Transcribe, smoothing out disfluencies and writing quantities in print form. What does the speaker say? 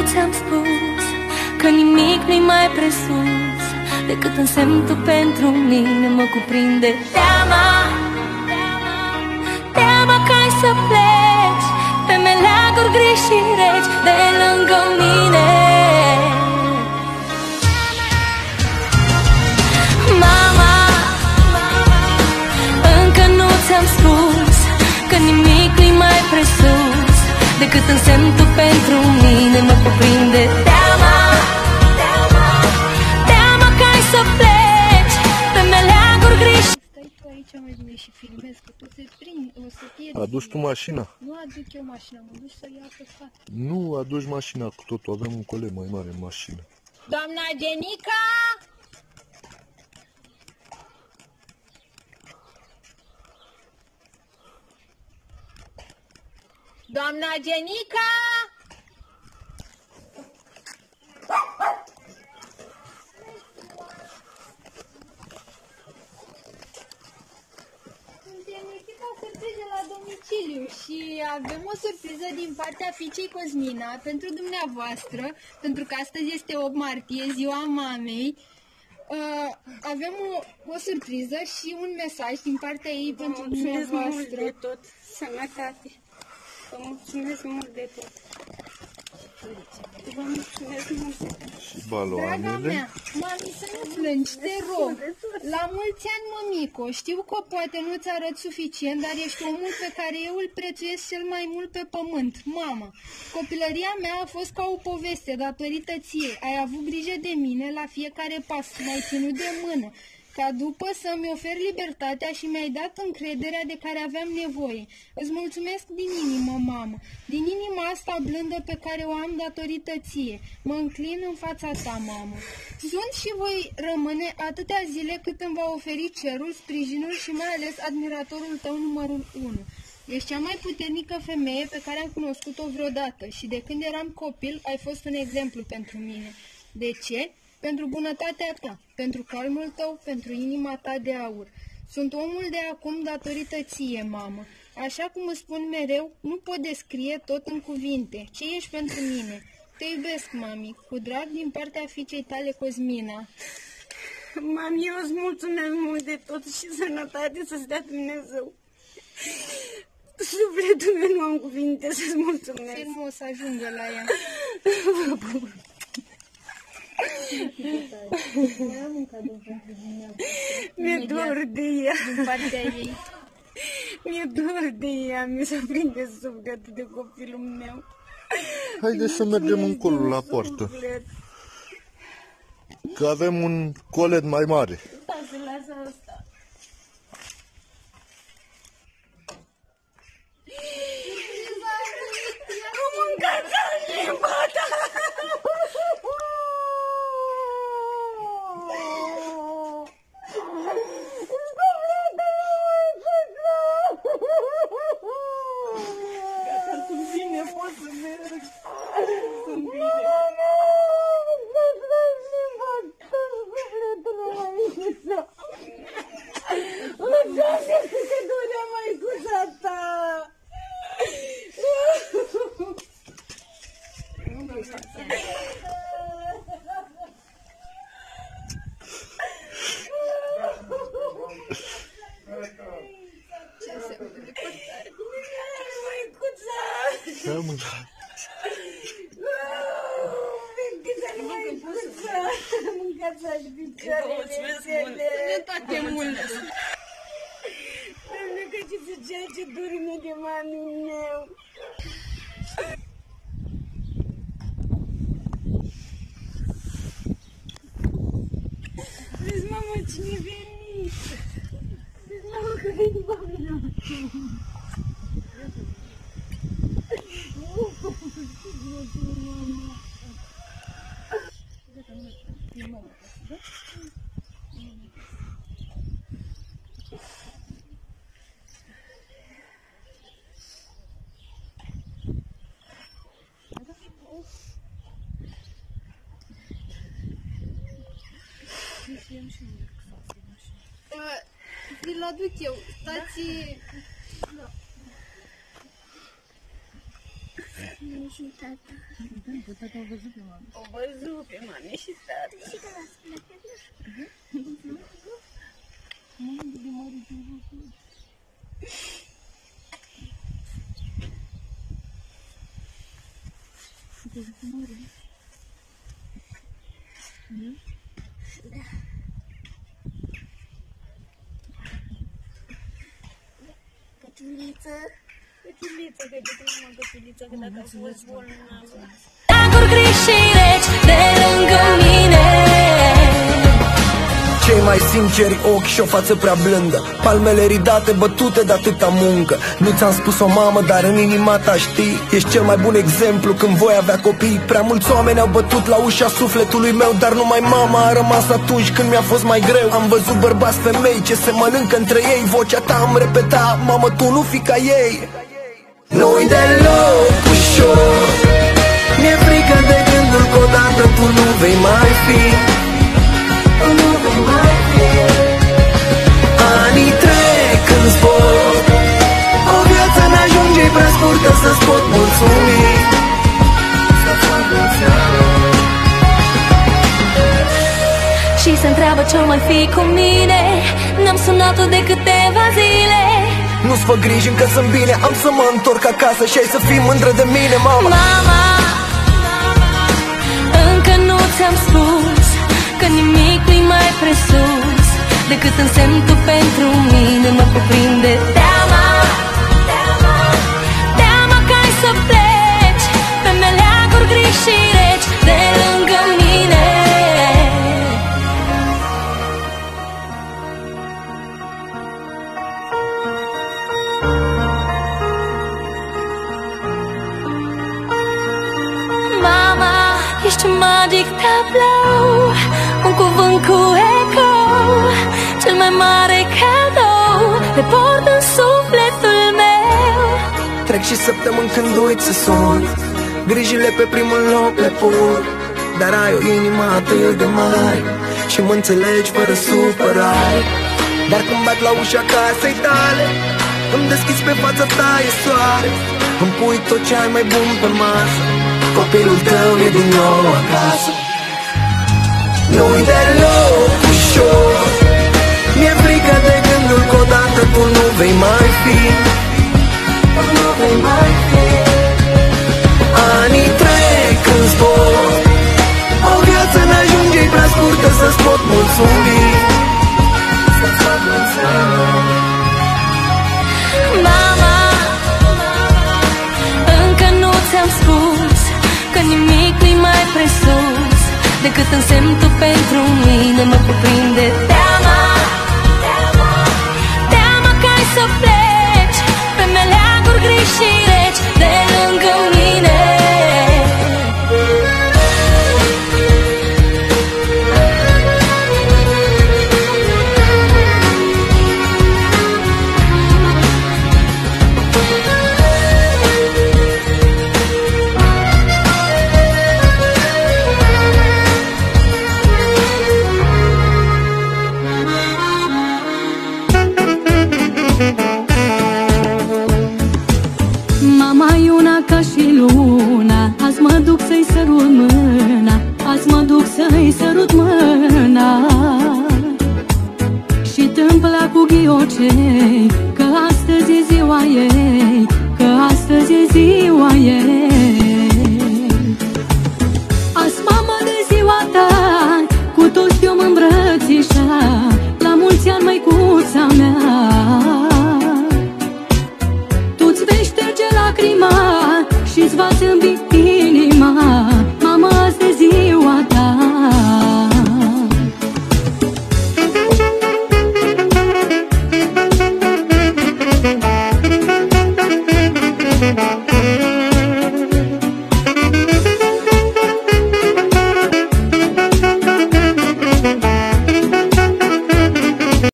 ți-am spus că nimic nu-i mai presus decât un semn tu pentru mine. Mă cuprinde teama, teama că ai să pleci pe meleaguri gri și reci de lângă mine. Mama, încă nu ți-am spus că nimic nu-i mai presus decât un semn tu pentru mine. Mă cuprinde teama, teama că ai să pleci pe meleaguri gri. Stai tu aici mai bine și filmezi, că tu te prind, o să pierd. Aduci tu mașina? Nu aduc eu mașina, mă duci să ia pe față. Nu aduci mașina cu totul, avem un coleg mai mare în mașină. Doamna Genica! Doamna Genica! Suntem echipa surpriză la domiciliu și avem o surpriză din partea fiicei Cosmina pentru dumneavoastră, pentru că astăzi este 8 martie, ziua mamei. Avem o surpriză și un mesaj din partea ei pentru dumneavoastră. Mult de tot, sănătate. Vă mulțumesc mult de tot. Vă mulțumesc mult de tot. Și baloanele. Draga mea, mami, să nu plângi, te rog. La mulți ani, mămico, știu că poate nu-ți arăt suficient, dar ești omul pe care eu îl prețuiesc cel mai mult pe pământ. Mama, copilăria mea a fost ca o poveste datorită ție. Ai avut grijă de mine la fiecare pas, m-ai ținut de mână, ca după să-mi oferi libertatea și mi-ai dat încrederea de care aveam nevoie. Îți mulțumesc din inimă, mamă, din inima asta blândă pe care o am datorită ție. Mă înclin în fața ta, mamă. Sunt și voi rămâne atâtea zile cât îmi va oferi cerul, sprijinul și mai ales admiratorul tău numărul 1. Ești cea mai puternică femeie pe care am cunoscut-o vreodată și de când eram copil ai fost un exemplu pentru mine. De ce? Pentru bunătatea ta, pentru calmul tău, pentru inima ta de aur. Sunt omul de acum datorită ție, mamă. Așa cum îți spun mereu, nu pot descrie tot în cuvinte. Ce ești pentru mine? Te iubesc, mami, cu drag din partea fiicei tale, Cosmina. Mami, eu îți mulțumesc mult de tot și sănătate să-ți dea Dumnezeu. Sufletul meu nu am cuvinte să-ți mulțumesc. Firmă o să ajungă la ea. Mi-e dor de ea. Din partea ei. Mi-e dor de ea, mi se prinde sufletul de copilul meu. Haideți să mergem încolo la poartă, că avem un colet mai mare. Da, să lasă asta. Cum încărcă limba ta? Sănătate mult! Doamne, că ce făcea, ce dorime de mami meu! Vezi, mamă, cine veni? Vezi, mamă, că veni mami. Vi-l aduc eu. Stați... mami și tata. Pe tata au văzut pe mami. O văzut pe mami și tata. Și tata spune că Mami, de mare de lucru. Uite, zic mare. da. Căciuliță. Căciuliță, că de prima căciuliță, că dacă a fost bolnavă. Aguri gri și reci de lângă mine. Cei mai sinceri ochi și o față prea blândă, palmele ridate, bătute de atâta muncă. Nu ți-am spus-o, mamă, dar în inima ta știi, ești cel mai bun exemplu când voi avea copii. Prea mulți oameni au bătut la ușa sufletului meu, dar numai mama a rămas atunci când mi-a fost mai greu. Am văzut bărbați, femei ce se mănâncă între ei, vocea ta îmi repeta, mamă, tu nu fi ca ei. Nu-i deloc ușor, mi-e frică de gândul că odată tu nu vei mai fi. Anii trec în zbor, o viață n-ajunge prea scurtă să-ți pot mulțumi. Și se întreabă ce-o mai fi cu mine. N-am sunat-o de câteva zile. Nu-ți fă griji, încă sunt bine, am să mă întorc acasă și ai să fii mândră de mine, mama. Mama, încă nu ți-am spus că nimic nu-i mai presus decât însemn tu pentru mine. Mă cuprinde teama, teama că ai să pleci pe meleaguri gri și reci de lângă mine. Mama, ești un magic tablou, un cuvânt cu eco, cel mai mare cadou, le port în sufletul meu. Trec și săptămâni când uit să sun, grijile pe primul loc le pun, dar ai o inimă atât de mare și mă înțelegi fără supărare. Dar când bat la ușa casei tale, îmi deschizi pe fața ta e soare. Îmi pui tot ce ai mai bun pe masă, copilul tău e din nou acasă. Nu-i deloc ușor, mi-e frică de gândul că odată tu nu vei mai fi. Anii trec în zbor, o viață n-ajunge prea scurtă să-ți pot mulțumi. Mama, încă nu ți-am spus că nimic nu-i mai presus decât însemn tu pentru mine. Mă cuprinde teama, teama că ai să pleci pe meleaguri gri și reci de lângă mine. Mama-i una ca și luna, azi mă duc să-i sărut mâna, azi mă duc să-i sărut mâna. Și tâmpla cu ghiocei, că astăzi e ziua ei,